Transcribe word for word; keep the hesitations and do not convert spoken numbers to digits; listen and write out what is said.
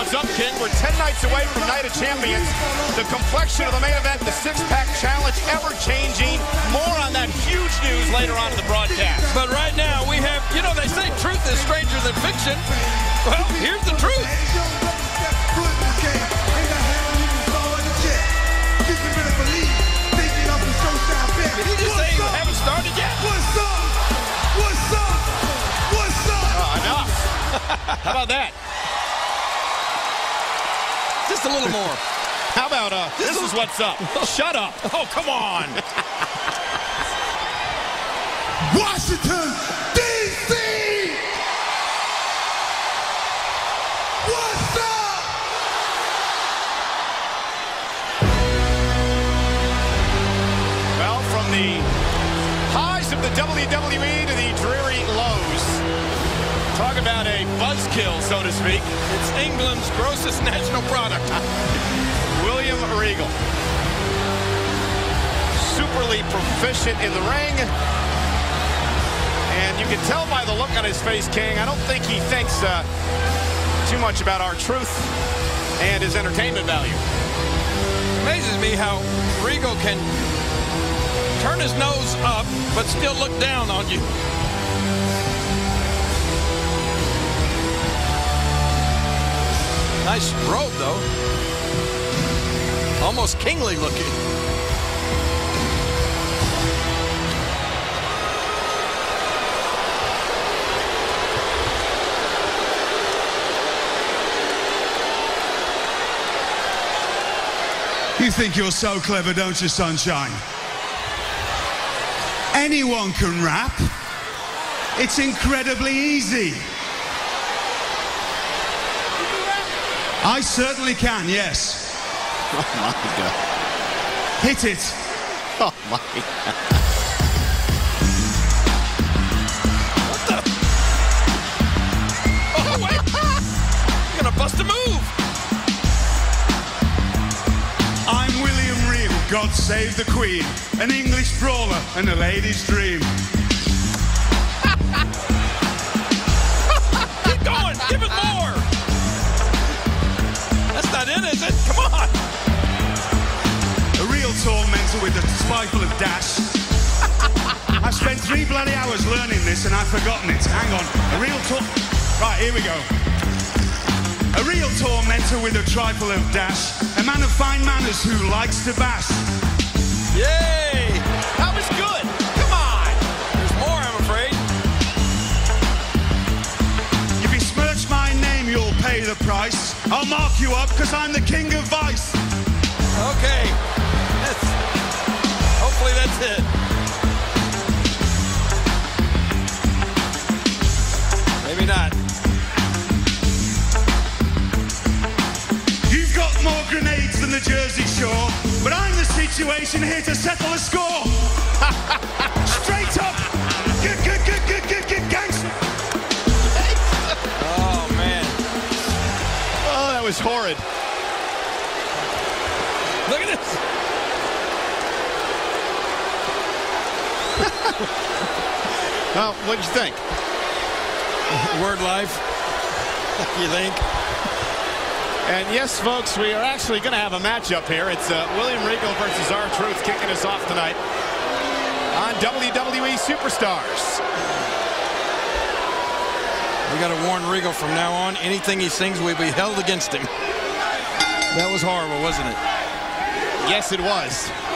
What's up, King? We're ten nights away from Night of Champions. The complexion of the main event, the six-pack challenge, ever-changing. More on that huge news later on in the broadcast. But right now, we have, you know, they say truth is stranger than fiction. Well, here's the truth. Did he just say you haven't started yet? What's up? What's up? What's up? Uh, enough. How about that? Just a little more. How about, uh, this, this is what's up. Shut up. Oh, come on. Washington, D C What's up? Well, from the highs of the W W E to the dreary lows. Talk about a buzzkill, so to speak. It's England's grossest national product. William Regal. Superly proficient in the ring. And you can tell by the look on his face, King, I don't think he thinks uh, too much about our truth and his entertainment value. It amazes me how Regal can turn his nose up but still look down on you. Nice robe, though. Almost kingly looking. You think you're so clever, don't you, Sunshine? Anyone can rap. It's incredibly easy. I certainly can, yes. Oh, my God. Hit it. Oh, my God. What the? Oh, wait. You're going to bust a move. I'm William Regal, God save the Queen, an English brawler and a lady's dream. Keep going. Give it more. That's not it, is it? Come on. A real tormentor with a spiteful of dash. I've spent three bloody hours learning this and I've forgotten it. Hang on. A real tor... Right, here we go. A real tormentor with a trifle of dash. A man of fine manners who likes to bash. Yay! That was good. Come on. There's more, I'm afraid. You besmirch my name, you'll pay the price. I'll mark you up because I'm the king of vice. Okay. That's, hopefully that's it. Maybe not. You've got more grenades than the Jersey Shore, but I'm the situation here to settle a score. Straight up. Gangster. Oh, man. Oh, that was horrid. Look at this. Well, what'd you think? Word life. You think? And yes, folks, we are actually going to have a matchup here. It's uh, William Regal versus R-Truth kicking us off tonight on W W E Superstars. We got to warn Regal from now on. Anything he sings will be held against him. That was horrible, wasn't it? Yes, it was.